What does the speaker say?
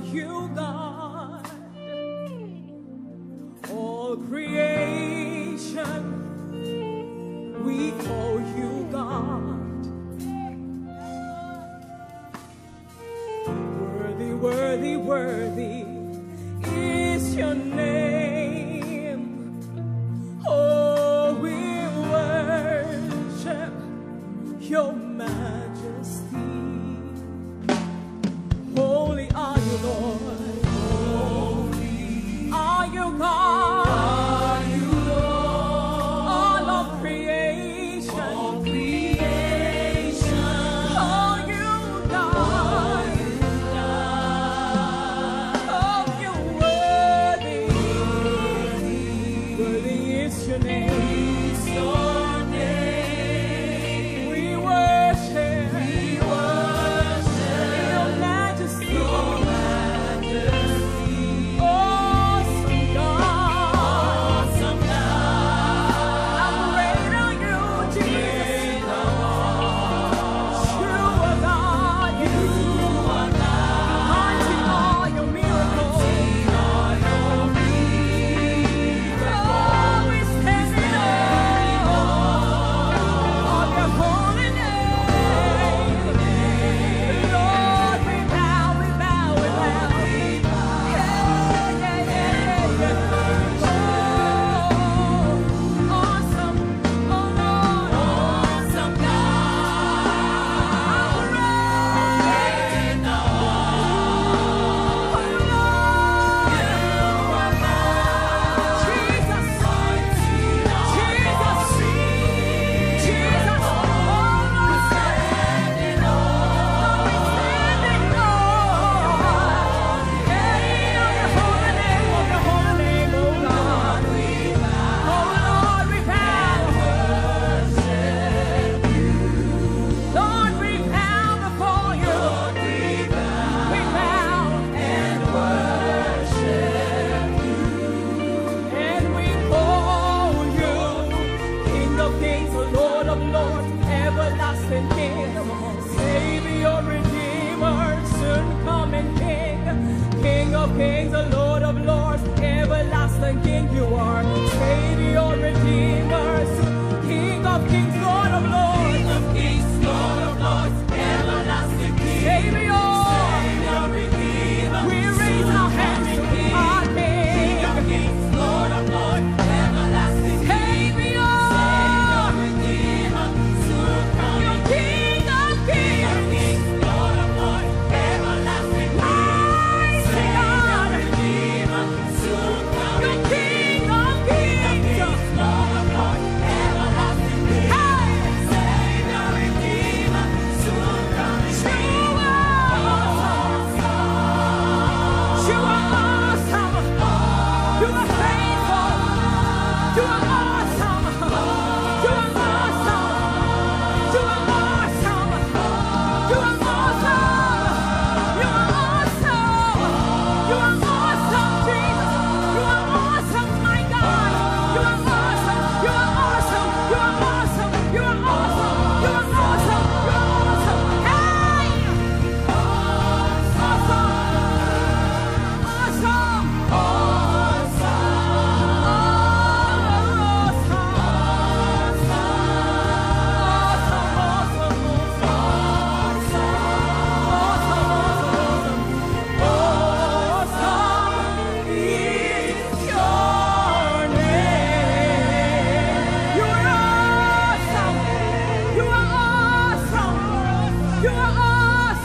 you, God. All creation, we call you God. Worthy, worthy, worthy is your name. Oh, we worship your majesty. Holy are you, Lord. Holy are you, God. Are you, Lord. All of creation. All creation. Oh, you God. Oh, you worthy. Worthy is your name.